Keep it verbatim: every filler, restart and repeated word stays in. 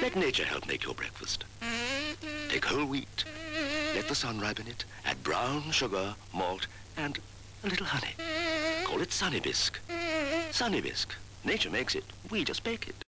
Let nature help make your breakfast. Take whole wheat, let the sun ripen it, add brown sugar, malt, and a little honey. Call it Sunnybisk. Sunnybisk. Nature makes it, we just bake it.